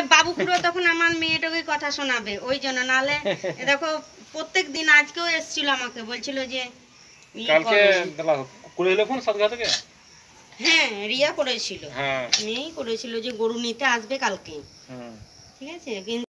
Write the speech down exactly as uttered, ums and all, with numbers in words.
বাবুকুড়ো তখন আমার মেয়েটাকে কথা শোনাবে ওই জন্য, নাহলে দেখো প্রত্যেক দিন আজকেও এসেছিল আমাকে বলছিল যে কালকে করে এলো ফোন সাতগাঁ থেকে। হ্যাঁ রিয়া করেছিল, হ্যাঁ মেয়েই করেছিল যে গরু নিতে আসবে কালকে, হুম ঠিক আছে। কিন্তু